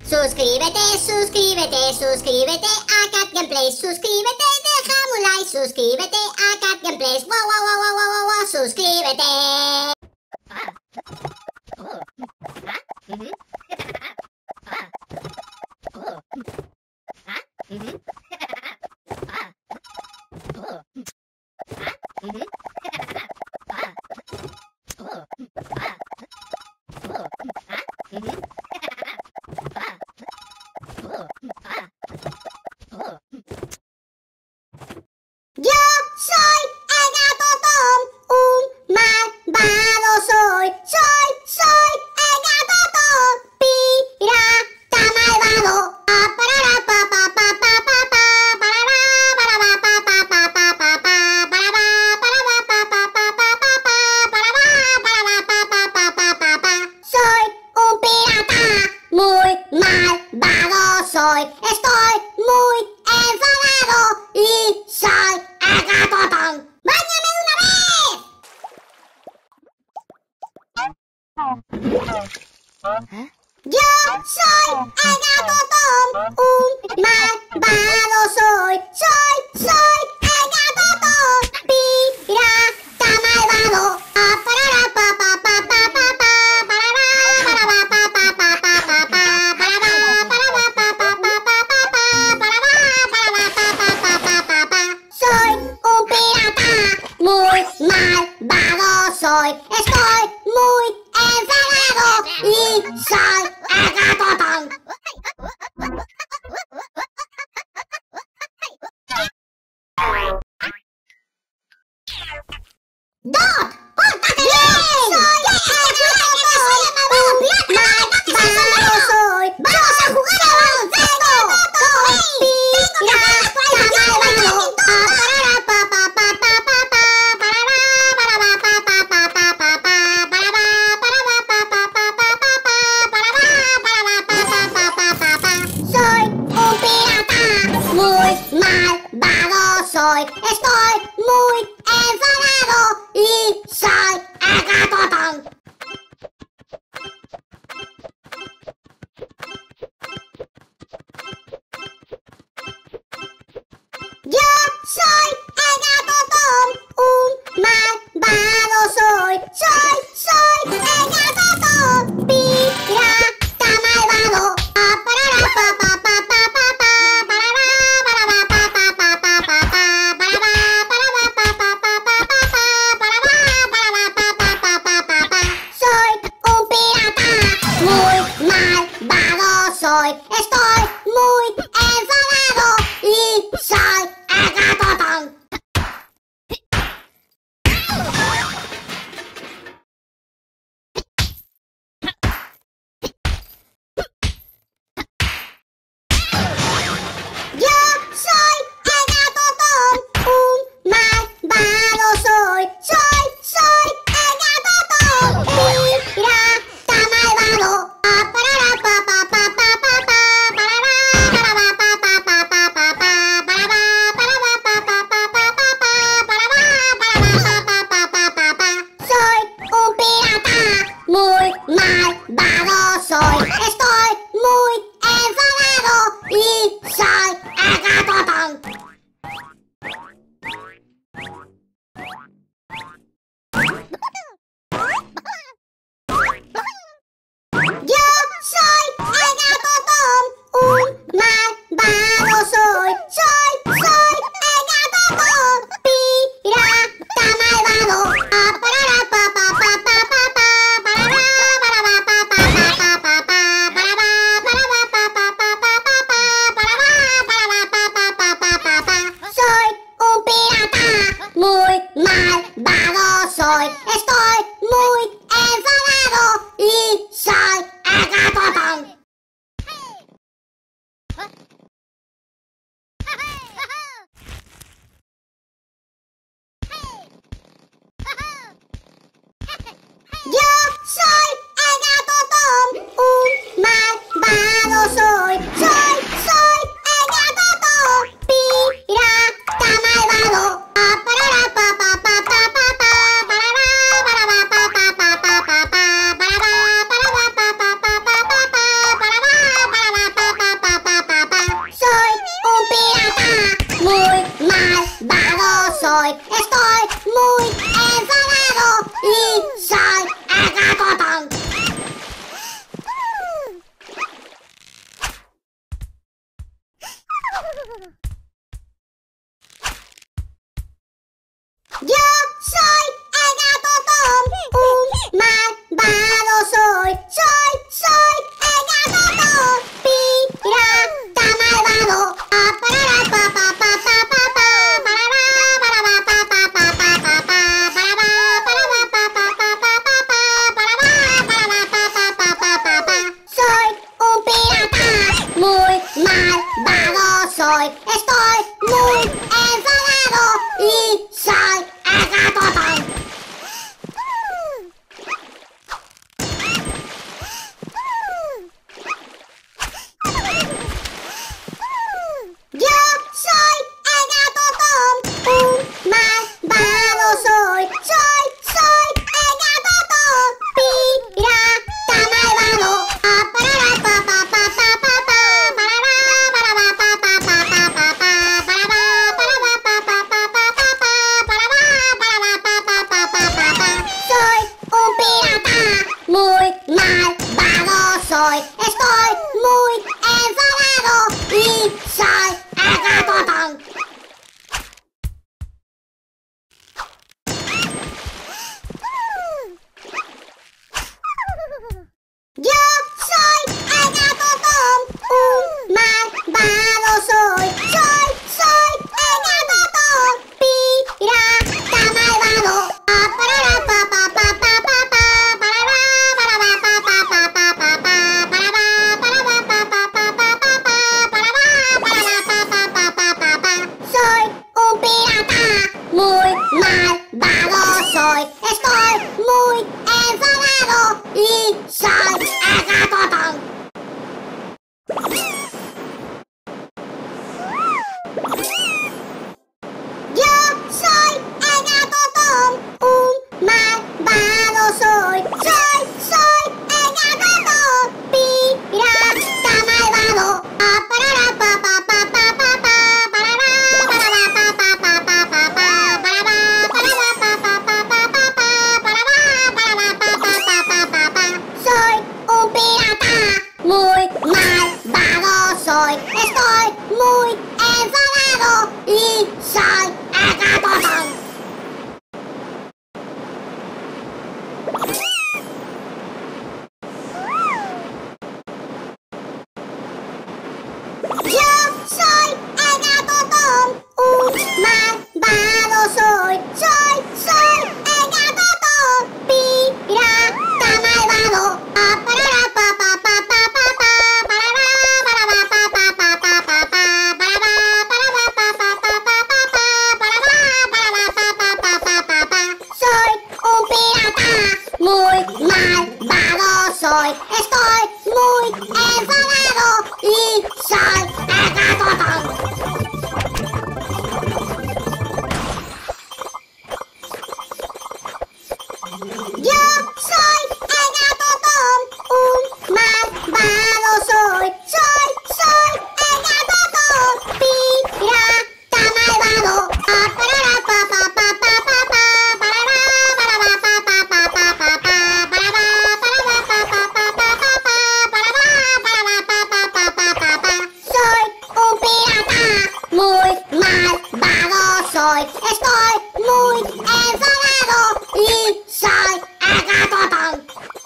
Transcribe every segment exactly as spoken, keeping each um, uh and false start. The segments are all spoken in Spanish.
Suscríbete, suscríbete, suscríbete a Cat Gameplays. Suscríbete, déjame un like. Suscríbete a Cat Gameplays. Wow, wow, wow, wow, wow, wow, suscríbete. Yo soy el gato Tom, un malvado soy, soy, soy el gato Tom, pirata malvado. Ah, parará, pa, pa, pa, pa, pa, pa, parará, parará, pa, pa, pa, pa, pa, pa, parará, parará, pa, pa, pa, pa, pa, pa, parará, parará, pa, pa, pa, pa, pa, pa. Soy un pirata muy malvado soy, estoy muy enfadado y soy el gato Tom. ¡Báñame de una vez! Yo soy el gato Tom, un malvado soy, soy, soy el gato Tom, pirata malvado. Ah, parará, pa, pa, pa, pa, pa, pa, parará, parará, pa, pa, pa, pa, pa, pa, parará, parará, pa, pa, pa, pa, pa, pa, parará, parará, pa, pa, pa, pa, pa, pa. Soy un pirata muy malvado soy, estoy muy enfadado y soy el gato Tom. ¡Dot! ¡Pórtate bien! ¡Soy el gato Tom! ¡Un malvado soy! ¡Vamos a jugar a baloncesto! ¡Pirata malvado! ¡Ah, parará, pa, pa, pa, pa, pa, pa, parará, parará, pa, pa, pa, pa, pa, pa, parará, parará, pa, pa, pa, pa, pa, pa, parará, parará, pa, pa, pa, pa, pa, pa. Soy un pirata muy malvado soy, estoy muy enfadado y soy el gato Tom. Yo soy el gato Tom, un malvado soy, soy, soy el gato Tom, pirata malvado. Ah, parará, pa, pa, pa, pa, pa, pa, parará, parará, pa, pa, pa, pa, pa, pa, parará, parará, pa, pa, pa, pa, pa, pa, parará, parará, pa, pa, pa, pa, pa, pa. Soy un pirata muy malvado soy, estoy muy enfadado y soy el gato Tom. Yo soy el gato Tom, un malvado soy, soy, soy el gato Tom, pirata malvado. Ah, parará, pa, pa, pa, pa, pa, pa, parará, parará, pa, pa, pa, pa, pa, pa, parará, muy malvado soy. Estoy muy enfadado y soy el gato. Yo soy el gato Tom, un malvado soy. Soy, soy el gato Tom, pirata malvado. Ah, parará, pa, pa, pa, pa, pa, pa, parará, parará, pa, pa, pa, pa, pa, pa, parará, parará, pa, pa, pa, pa, pa, pa, parará, parará, pa, pa, pa, pa, pa, pa. Soy un pirata, muy malvado soy. Estoy muy enfadado y soy el gato Tom. Yo soy el gato Tom, un malvado soy. Soy, soy el gato Tom, pirata malvado. Ah, parará, pa, pa, pa, pa, pa, pa, parará, parará, pa, pa, pa, pa, pa, pa, parará, parará, pa, pa, pa, pa, pa, pa, parará, parará, pa, pa, pa, pa, pa, pa. Soy un pirata, muy malvado soy. Estoy muy enfadado y soy el gato Tom. Yo soy el gato Tom, un malvado soy. Soy, soy el gato Tom, pirata malvado. Ah, parará, pa, pa, pa, pa, pa, pa, parará, parará, pa, pa, pa, pa, pa, pa, parará, parará, pa, pa, pa, pa, pa, pa, parará, parará, pa, pa, pa, pa, pa, pa. Soy un pirata, muy malvado soy. Estoy muy enfadado y soy el gato Tom. Yo soy el gato Tom, un malvado soy. Soy, soy el gato Tom, pirata malvado. Ah, parará, pa, pa, pa, pa, pa, pa, parará, parará, pa, pa, pa, pa, pa, pa, parará, parará, pa, pa, pa, pa, pa, pa, parará, parará, pa, pa, pa, pa, pa, pa. Soy un pirata, muy malvado soy. Estoy muy enfadado y soy el gato Tom. Yo soy el gato Tom, un malvado soy. Soy, soy el gato Tom, pirata malvado. Ah, parará, pa, pa, pa, pa, pa, pa, parará, parará, pa, pa, pa, pa, pa, pa, parará, parará, pa, pa, pa, pa, pa, pa, parará, parará, pa, pa, pa, pa, pa, pa. Soy un pirata, muy malvado soy. Estoy muy enfadado y soy el gato Tom.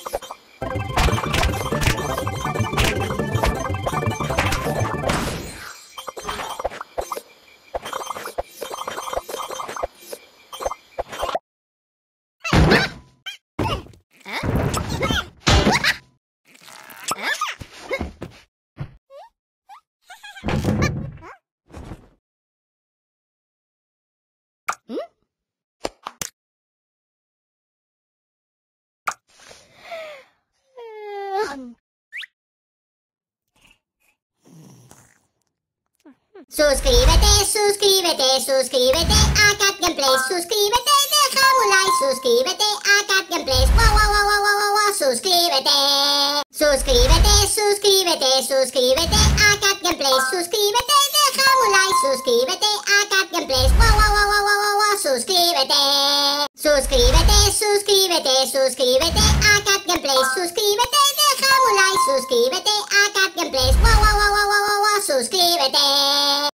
Suscríbete, suscríbete, suscríbete a Cat Gameplays. Suscríbete, deja un like. Suscríbete a Cat Gameplays. Wow, wow, wow, wow, wow, wow, suscríbete. Suscríbete, suscríbete, suscríbete a Cat Gameplays. Suscríbete, deja un like. Suscríbete a Cat Gameplays. Wow, wow, wow, wow, wow, wow, suscríbete. Suscríbete, suscríbete, suscríbete a Cat Gameplays. Suscríbete, deja un like. Suscríbete a Cat Gameplays. Wow, wow, wow, wow, wow, wow, suscríbete.